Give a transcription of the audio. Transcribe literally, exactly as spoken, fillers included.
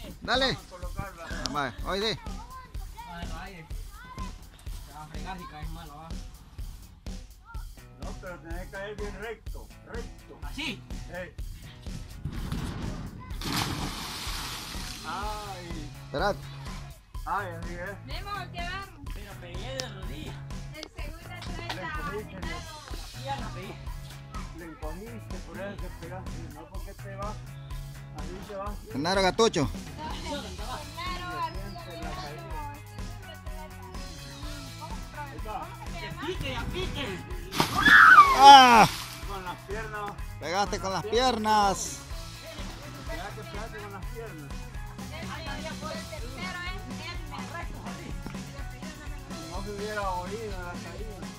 Dale. Vamos a colocarla. Vale, hoy sí. Te va a fregar si caes malo, ¿va? No, pero tenés que caer bien recto, recto. ¿Así? Hey. Ay, Esperad. ay, así es. Memo, ¿qué vamos? Pero pegué de rodillas. El segundo trae Le la cogiste, primero. Ya la pegué. Le encogiste, por eso te pegaste. No porque te vas, así te vas. Genaro Gatucho. Claro, Siente la caída. Ahí va. ¡Que pique, ya pique! ¡Ah! Con las piernas. Pegaste con las piernas. Pegate, pegate con las piernas. El tercero es el mejor. No se hubiera oído la caída.